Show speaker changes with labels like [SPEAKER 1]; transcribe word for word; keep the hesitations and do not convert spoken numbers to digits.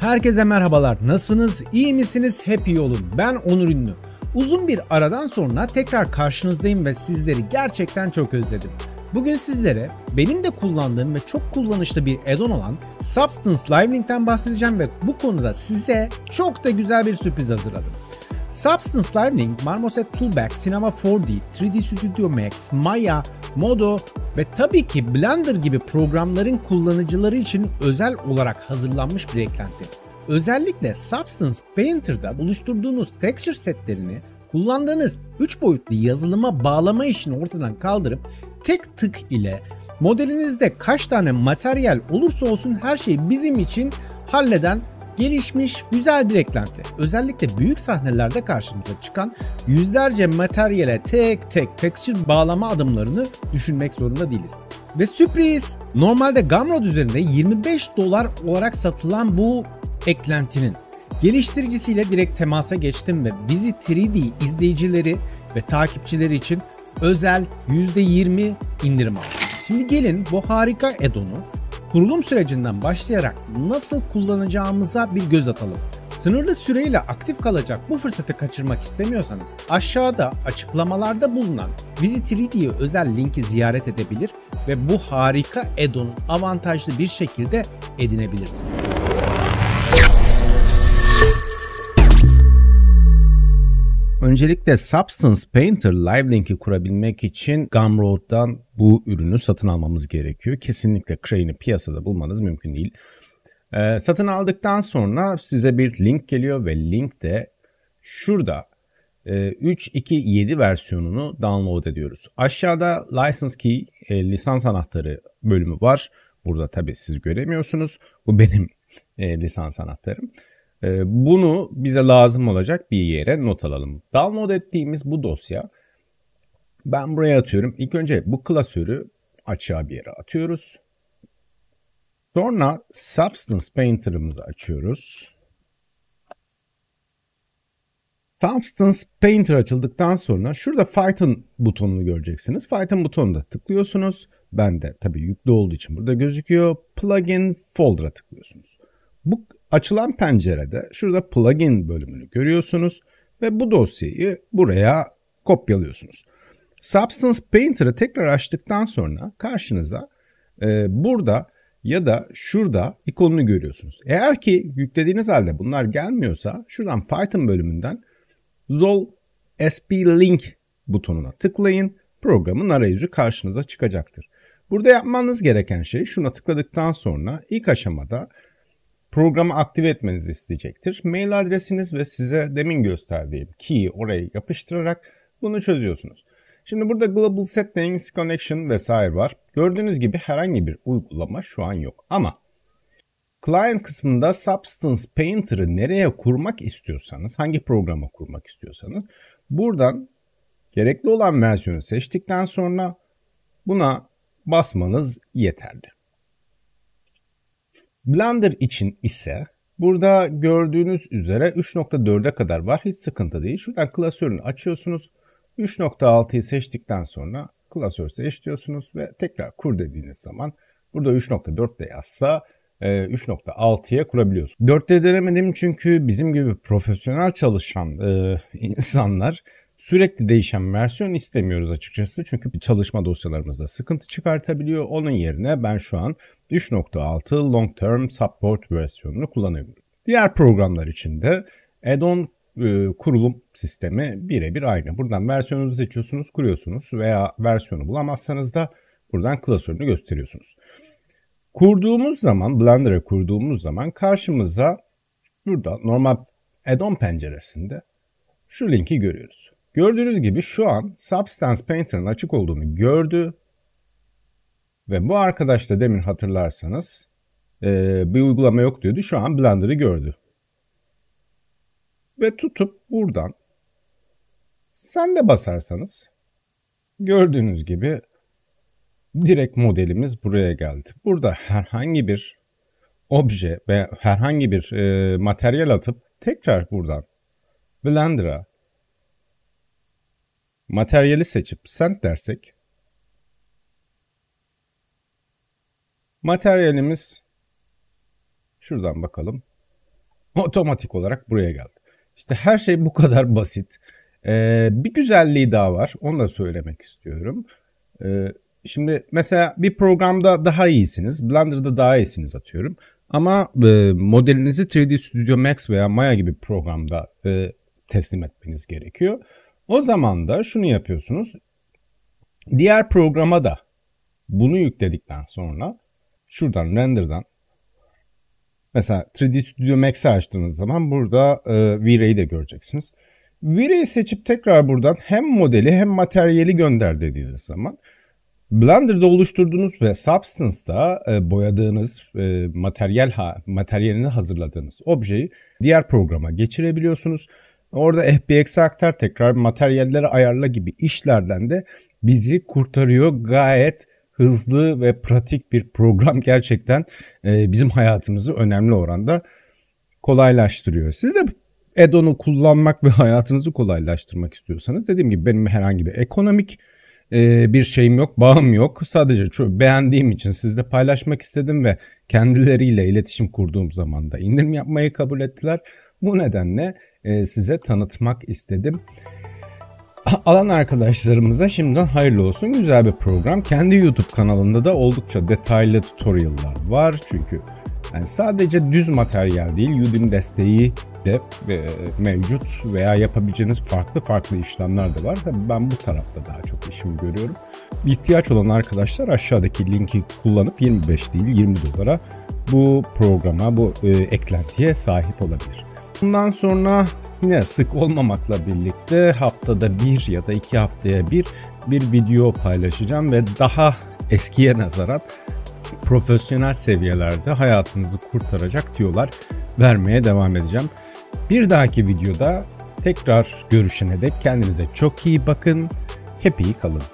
[SPEAKER 1] Herkese merhabalar. Nasılsınız? İyi misiniz? Hep iyi olun. Ben Onur Ünlü. Uzun bir aradan sonra tekrar karşınızdayım ve sizleri gerçekten çok özledim. Bugün sizlere benim de kullandığım ve çok kullanışlı bir add-on olan Substance Live-Link'ten bahsedeceğim ve bu konuda size çok da güzel bir sürpriz hazırladım. Substance Live-Link, Marmoset Toolbox, Cinema four D, üç D Studio Max, Maya, Modo ve tabii ki Blender gibi programların kullanıcıları için özel olarak hazırlanmış bir eklenti. Özellikle Substance Painter'da oluşturduğunuz texture setlerini kullandığınız üç boyutlu yazılıma bağlama işini ortadan kaldırıp tek tık ile modelinizde kaç tane materyal olursa olsun her şeyi bizim için halleden gelişmiş güzel bir eklenti. Özellikle büyük sahnelerde karşımıza çıkan yüzlerce materyale tek tek texture bağlama adımlarını düşünmek zorunda değiliz. Ve sürpriz! Normalde Gumroad üzerinde yirmi beş dolar olarak satılan bu eklentinin geliştiricisiyle direkt temasa geçtim ve bizi üç D izleyicileri ve takipçileri için özel yüzde yirmi indirim aldım. Şimdi gelin bu harika add-on'u kurulum sürecinden başlayarak nasıl kullanacağımıza bir göz atalım. Sınırlı süreyle aktif kalacak bu fırsatı kaçırmak istemiyorsanız aşağıda açıklamalarda bulunan Visit üç D'ye özel linki ziyaret edebilir ve bu harika add-on'u avantajlı bir şekilde edinebilirsiniz. Öncelikle Substance Painter Live-Link'i kurabilmek için Gumroad'dan bu ürünü satın almamız gerekiyor. Kesinlikle Crane'i piyasada bulmanız mümkün değil. Ee, satın aldıktan sonra size bir link geliyor ve linkte şurada e, üç nokta iki nokta yedi versiyonunu download ediyoruz. Aşağıda License Key, e, lisans anahtarı bölümü var. Burada tabii siz göremiyorsunuz. Bu benim e, lisans anahtarım. Bunu bize lazım olacak bir yere not alalım. Download ettiğimiz bu dosya ben buraya atıyorum. İlk önce bu klasörü açığa bir yere atıyoruz. Sonra Substance Painter'ımızı açıyoruz. Substance Painter açıldıktan sonra şurada Python butonunu göreceksiniz. Python butonuna tıklıyorsunuz. Ben de tabii yüklü olduğu için burada gözüküyor. Plugin Folder'a tıklıyorsunuz. Bu açılan pencerede şurada plugin bölümünü görüyorsunuz ve bu dosyayı buraya kopyalıyorsunuz. Substance Painter'ı tekrar açtıktan sonra karşınıza e, burada ya da şurada ikonunu görüyorsunuz. Eğer ki yüklediğiniz halde bunlar gelmiyorsa şuradan Python bölümünden Zol S P Link butonuna tıklayın. Programın arayüzü karşınıza çıkacaktır. Burada yapmanız gereken şey şuna tıkladıktan sonra ilk aşamada programı aktive etmenizi isteyecektir. Mail adresiniz ve size demin gösterdiğim key'i oraya yapıştırarak bunu çözüyorsunuz. Şimdi burada Global Settings, Connection vesaire var. Gördüğünüz gibi herhangi bir uygulama şu an yok. Ama Client kısmında Substance Painter'ı nereye kurmak istiyorsanız, hangi programa kurmak istiyorsanız buradan gerekli olan versiyonu seçtikten sonra buna basmanız yeterli. Blender için ise burada gördüğünüz üzere üç nokta dörde kadar var. Hiç sıkıntı değil. Şuradan klasörünü açıyorsunuz. üç nokta altıyı seçtikten sonra klasör seç diyorsunuz ve tekrar kur dediğiniz zaman burada üç nokta dörtte yazsa üç nokta altıya kurabiliyorsunuz. dörtte denemedim çünkü bizim gibi profesyonel çalışan e, insanlar sürekli değişen versiyon istemiyoruz açıkçası. Çünkü çalışma dosyalarımızda sıkıntı çıkartabiliyor. Onun yerine ben şu an üç nokta altı Long Term Support versiyonunu kullanıyorum. Diğer programlar için de add-on e, kurulum sistemi birebir aynı. Buradan versiyonunuzu seçiyorsunuz, kuruyorsunuz veya versiyonu bulamazsanız da buradan klasörünü gösteriyorsunuz. Kurduğumuz zaman, Blender'ı kurduğumuz zaman karşımıza burada normal add-on penceresinde şu linki görüyoruz. Gördüğünüz gibi şu an Substance Painter'ın açık olduğunu gördü. Ve bu arkadaş da demin hatırlarsanız e, bir uygulama yok diyordu. Şu an Blender'ı gördü. Ve tutup buradan sen de basarsanız gördüğünüz gibi direkt modelimiz buraya geldi. Burada herhangi bir obje veya herhangi bir e, materyal atıp tekrar buradan Blender'a materyali seçip send dersek materyalimiz şuradan bakalım. Otomatik olarak buraya geldi. İşte her şey bu kadar basit. Ee, bir güzelliği daha var. Onu da söylemek istiyorum. Ee, şimdi mesela bir programda daha iyisiniz. Blender'da daha iyisiniz atıyorum. Ama e, modelinizi üç D Studio Max veya Maya gibi bir programda e, teslim etmeniz gerekiyor. O zaman da şunu yapıyorsunuz. Diğer programa da bunu yükledikten sonra şuradan render'dan mesela üç D Studio Max'i açtığınız zaman burada e, V-Ray'i de göreceksiniz. V-Ray'i seçip tekrar buradan hem modeli hem materyali gönder dediğiniz zaman Blender'da oluşturduğunuz ve Substance'da e, boyadığınız e, materyal ha, materyalini hazırladığınız objeyi diğer programa geçirebiliyorsunuz. Orada F B X'e aktar, tekrar materyalleri ayarla gibi işlerden de bizi kurtarıyor. Gayet hızlı ve pratik bir program, gerçekten e, bizim hayatımızı önemli oranda kolaylaştırıyor. Siz de add-on'u kullanmak ve hayatınızı kolaylaştırmak istiyorsanız, dediğim gibi benim herhangi bir ekonomik e, bir şeyim yok, bağım yok. Sadece çok beğendiğim için sizle paylaşmak istedim ve kendileriyle iletişim kurduğum zaman da indirim yapmayı kabul ettiler. Bu nedenle e, size tanıtmak istedim. Alan arkadaşlarımıza şimdiden hayırlı olsun. Güzel bir program. Kendi YouTube kanalında da oldukça detaylı tutorial'lar var. Çünkü yani sadece düz materyal değil, Udemy desteği de e, mevcut veya yapabileceğiniz farklı farklı işlemler de var. Tabii ben bu tarafta daha çok işimi görüyorum. İhtiyaç olan arkadaşlar aşağıdaki linki kullanıp yirmi beş değil yirmi dolara bu programa, bu e, eklentiye sahip olabilir. Bundan sonra yine sık olmamakla birlikte haftada bir ya da iki haftaya bir bir video paylaşacağım ve daha eskiye nazaran profesyonel seviyelerde hayatınızı kurtaracak tüyolar vermeye devam edeceğim. Bir dahaki videoda tekrar görüşene dek kendinize çok iyi bakın, happy kalın.